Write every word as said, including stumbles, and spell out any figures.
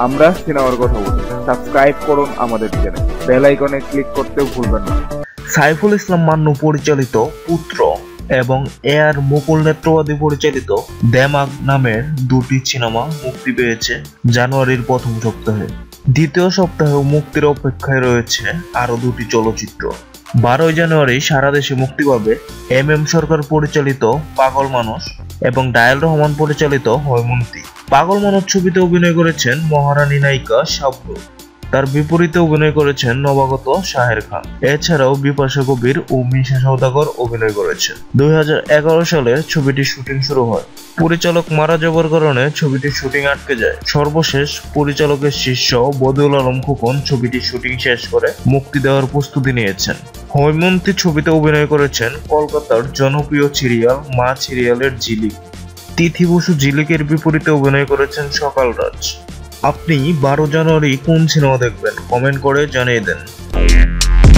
আমরা সিনেমার কথা বলি। সাবস্ক্রাইব করুন আমাদের চ্যানেল, বেল আইকনে ক্লিক করতেও ভুলবেন না। সাইফুল ইসলাম মান্নু পরিচালিত পুত্র এবং এ আর মুকুল নেত্রবাদী পরিচালিত দেমাগ নামের দুটি সিনেমা মুক্তি পেয়েছে জানুয়ারির প্রথম সপ্তাহে। দ্বিতীয় সপ্তাহেও মুক্তির অপেক্ষায় রয়েছে আরো দুটি চলচ্চিত্র। বারোই জানুয়ারি সারা দেশে মুক্তি পাবে এম এম সরকার পরিচালিত পাগল মানুষ এবং ডায়াল রহমান পরিচালিত হৈমন্তী। পাগল মানুষ ছবিতে অভিনয় করেছেন মহারানী নায়িকা শাবনূর। তার বিপরীতে অভিনয় করেছেন নবাগত শাহের খান। এছাড়াও বিপাশা কবির ও মিশা সওদাগর অভিনয় করেছেন। দুই হাজার এগারো সালে ছবিটির শুটিং শুরু হয়। পরিচালক মারা যাবার কারণে ছবিটির শুটিং আটকে যায়। সর্বশেষ পরিচালকের শিষ্য বদিউল আলম খোকন ছবিটির শুটিং শেষ করে মুক্তি দেওয়ার প্রস্তুতি নিয়েছেন। হৈমন্তী ছবিতে অভিনয় করেছেন কলকাতার জনপ্রিয় সিরিয়াল মা সিরিয়ালের ঝিলিক। তিথি বসু ঝিলিকের বিপরীতে অভিনয় করেছেন সকাল রাজ। আপনি বারো জানুয়ারি কোন সিনেমা দেখবেন কমেন্ট করে জানিয়ে দেন।